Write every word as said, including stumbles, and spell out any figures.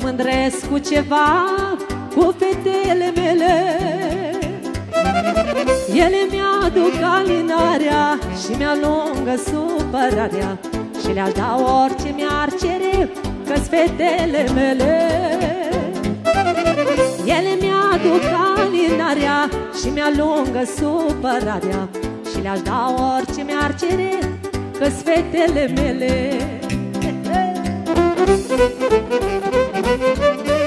mândresc cu ceva, cu fetele mele. Ele mi-aduc alinarea și mi-alungă supărarea și le-aș da orice mi-ar cere, că-s fetele mele. Ele mi-aduc alinarea și mi-alungă supărarea și le-aș da orice mi-ar cere, că-s fetele mele.